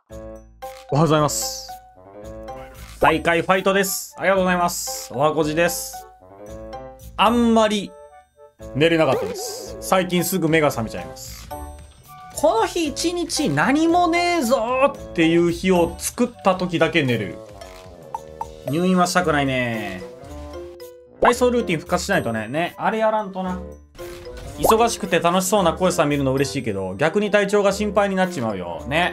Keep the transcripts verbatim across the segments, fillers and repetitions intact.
おはようございます。大会ファイトです。ありがとうございます。おはこじです。あんまり寝れなかったです。最近すぐ目が覚めちゃいます。この日一日何もねえぞっていう日を作った時だけ寝れる。入院はしたくないね。体操ルーティン復活しないとね。ね、あれやらんとな。忙しくて楽しそうな声さん見るの嬉しいけど、逆に体調が心配になっちまうよ。ね。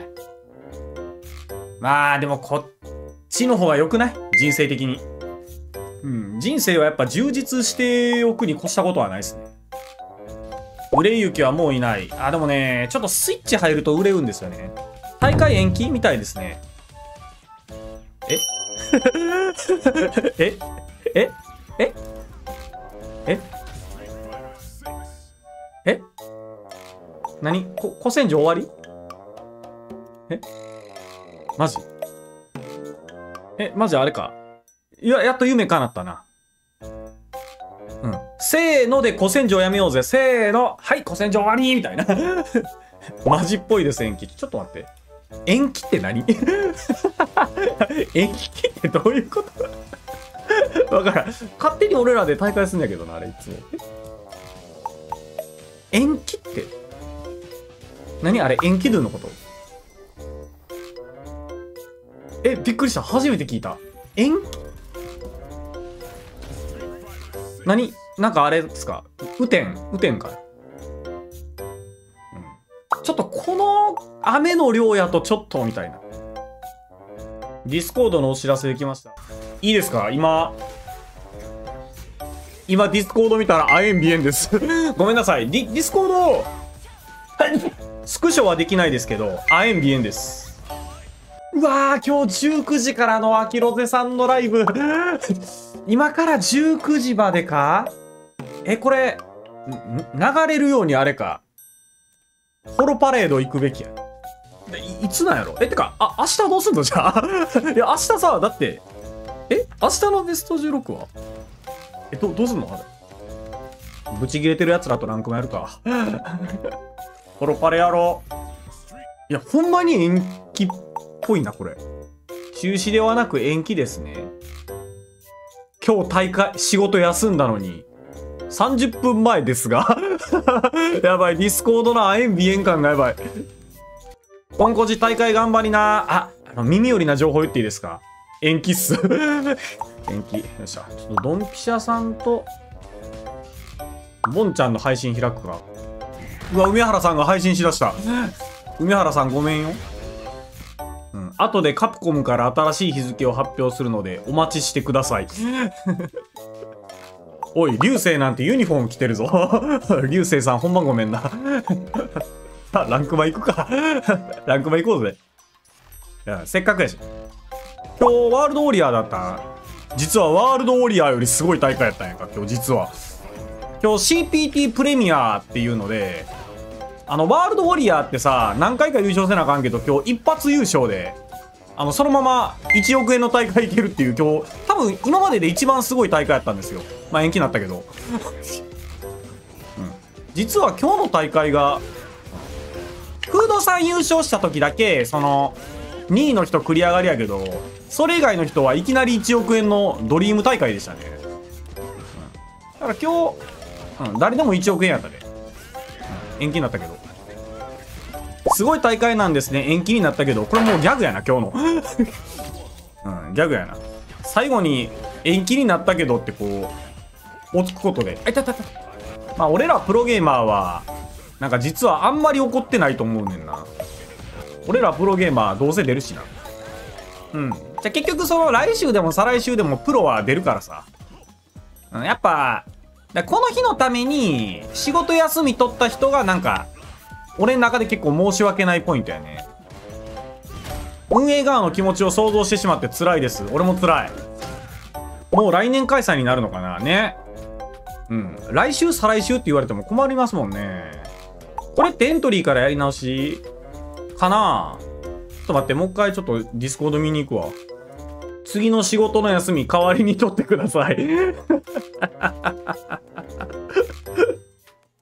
まあ、でもこっちの方が良くない？人生的に。うん。人生はやっぱ充実しておくに越したことはないですね。売れ行きはもういない。あ、でもね、ちょっとスイッチ入ると売れるんですよね。大会延期みたいですね。ええええええ何こ、古戦場終わりえマジえ、マジあれか。いや、やっと夢叶ったな。うん。せーので古戦場やめようぜ。せーの。はい、古戦場終わりみたいな。マジっぽいです、延期。ちょっと待って。延期って何延期ってどういうことわからん。勝手に俺らで大会するんだけどな、あれいつも。延期って何あれ延期ドゥのことえ、びっくりした。初めて聞いた。延期何なんかあれですか雨天雨天か、うん、ちょっとこの雨の量やとちょっとみたいな。ディスコードのお知らせできました。いいですか今今ディスコード見たらアエンビエンですごめんなさい。ディ、ディスコードスクショはできないですけどアエンビエンです。うわー今日じゅうくじからのアキロゼさんのライブ今からじゅうくじまでかえこれ流れるようにあれかホロパレード行くべきや。い, いつなんやろえてかあ明日どうすんのじゃあいや明日さだってえ明日のベストじゅうろくはえど, どうすんのあれブチ切れてるやつらとランクもやるかホロパレやろう。いやほんまに延期っぽいなこれ。中止ではなく延期ですね。今日大会仕事休んだのにさんじゅっぷんまえですがやばいディスコードのアエンビエン感がやばい。ポンコジ大会頑張りなあ。あの耳寄りな情報言っていいですか延期っす延期よっしゃ。ちょっとドンピシャさんとボンちゃんの配信開くか。うわ梅原さんが配信しだした梅原さんごめんよ。うん、後でカプコムから新しい日付を発表するのでお待ちしてくださいおい流星なんてユニフォーム着てるぞ流星さんほんまごめんなランクマ行くかランクマ行こうぜ。いやせっかくやし今日ワールドウォリアーだった。実はワールドウォリアーよりすごい大会やったんやか今日。実は今日 シーピーティー プレミアっていうのであのワールドウォリアーってさ何回か優勝せなあかんけど今日一発優勝であのそのままいちおくえんの大会いけるっていう今日多分今までで一番すごい大会やったんですよ。まあ延期になったけど、うん、実は今日の大会がフードさん優勝した時だけそのにいの人繰り上がりやけどそれ以外の人はいきなりいちおくえんのドリーム大会でしたね、うん、だから今日、うん、誰でもいちおくえんやったで、うん、延期になったけどすごい大会なんですね。延期になったけどこれもうギャグやな今日の、うん、ギャグやな。最後に延期になったけどってこう落ちくことであいたたたまあ俺らプロゲーマーはなんか実はあんまり怒ってないと思うねんな。俺らプロゲーマーどうせ出るしな。うんじゃあ結局その来週でも再来週でもプロは出るからさ、うん、やっぱだこの日のために仕事休み取った人がなんか俺の中で結構申し訳ないポイントやね。運営側の気持ちを想像してしまって辛いです。俺も辛い。もう来年開催になるのかなね。うん来週再来週って言われても困りますもんね。これってエントリーからやり直しかな。ちょっと待ってもう一回ちょっとディスコード見に行くわ。次の仕事の休み代わりに取ってください